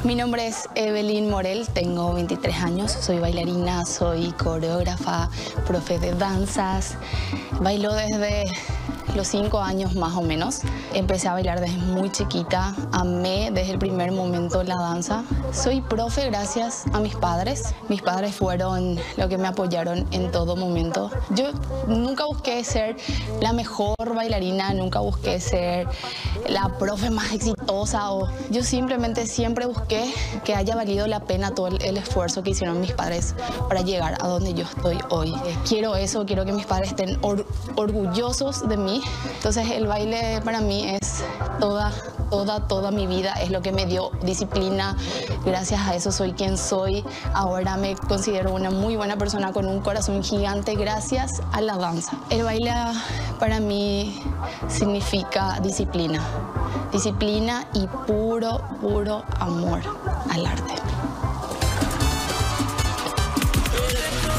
Mi nombre es Evelyn Morel, tengo 23 años, soy bailarina, soy coreógrafa, profe de danzas. Bailo desde los 5 años más o menos. Empecé a bailar desde muy chiquita, amé desde el primer momento la danza. Soy profe gracias a mis padres. Mis padres fueron los que me apoyaron en todo momento. Yo nunca busqué ser la mejor bailarina, nunca busqué ser la profe más exitosa. Yo simplemente siempre busqué que haya valido la pena todo el esfuerzo que hicieron mis padres para llegar a donde yo estoy hoy. Quiero eso, quiero que mis padres estén orgullosos de mí. Entonces el baile para mí es toda mi vida, es lo que me dio disciplina. Gracias a eso soy quien soy. Ahora me considero una muy buena persona con un corazón gigante gracias a la danza. El baile para mí significa disciplina. Disciplina y puro amor al arte.